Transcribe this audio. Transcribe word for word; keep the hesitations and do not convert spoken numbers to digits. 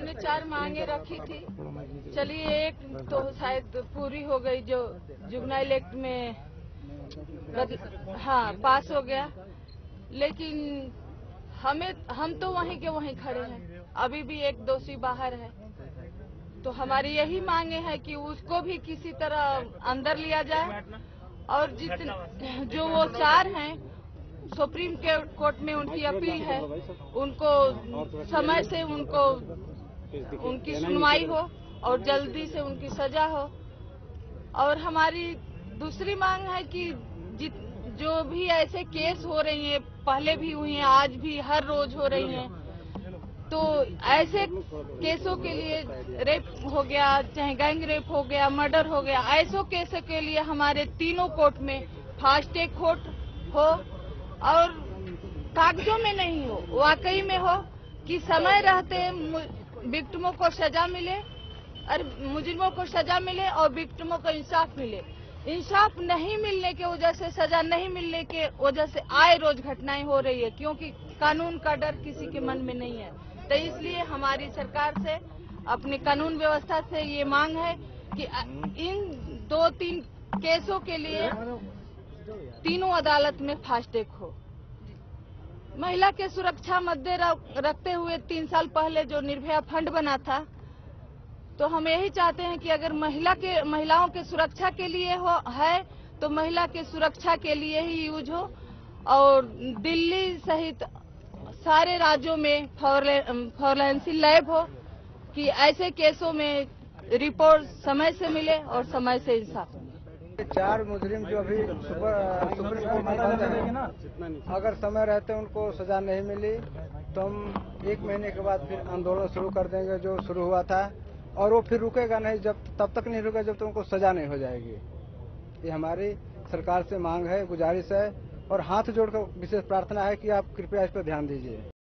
हमने चार मांगे रखी थी। चलिए एक तो शायद पूरी हो गई, जो जुवेनाइल एक्ट में बदल, हाँ पास हो गया, लेकिन हमें हम तो वहीं के वहीं खड़े हैं, अभी भी एक दोषी बाहर है। तो हमारी यही मांगे है कि उसको भी किसी तरह अंदर लिया जाए, और जितने जो वो चार हैं सुप्रीम कोर्ट में उनकी अपील है, उनको समय से उनको उनकी सुनवाई हो और जल्दी से उनकी सजा हो। और हमारी दूसरी मांग है कि जित जो भी ऐसे केस हो रही हैं, पहले भी हुई हैं, आज भी हर रोज हो रही हैं, तो ऐसे केसों के लिए, रेप हो गया चाहे गैंग रेप हो गया, मर्डर हो गया, ऐसों केसों के लिए हमारे तीनों कोर्ट में फास्ट ट्रैक कोर्ट हो, और कागजों में नहीं हो, वाकई में हो, कि समय रहते विक्टिमों को सजा मिले और मुजरिमों को सजा मिले और विक्टिमों को इंसाफ मिले। इंसाफ नहीं मिलने की वजह से, सजा नहीं मिलने के वजह से आए रोज घटनाएं हो रही है, क्योंकि कानून का डर किसी के मन में नहीं है। तो इसलिए हमारी सरकार से, अपनी कानून व्यवस्था से ये मांग है कि इन दो तीन केसों के लिए तीनों अदालत में फास्ट ट्रैक हो। महिला के सुरक्षा मद्दे रखते हुए तीन साल पहले जो निर्भया फंड बना था, तो हम यही चाहते हैं कि अगर महिला के महिलाओं के सुरक्षा के लिए हो है तो महिला के सुरक्षा के लिए ही यूज हो, और दिल्ली सहित सारे राज्यों में फॉरेंसिक लैब हो कि ऐसे केसों में रिपोर्ट समय से मिले और समय से इंसाफ मिले। चार मुजरिम जो अभी सुप्रीम कोर्ट में बंद हैं, अगर समय रहते उनको सजा नहीं मिली तो हम एक महीने के बाद फिर आंदोलन शुरू कर देंगे, जो शुरू हुआ था, और वो फिर रुकेगा नहीं, जब तब तक नहीं रुकेगा जब तक उनको सजा नहीं हो जाएगी। ये हमारी सरकार से मांग है, गुजारिश है, और हाथ जोड़कर विशेष प्रार्थना है कि आप कृपया इस पर ध्यान दीजिए।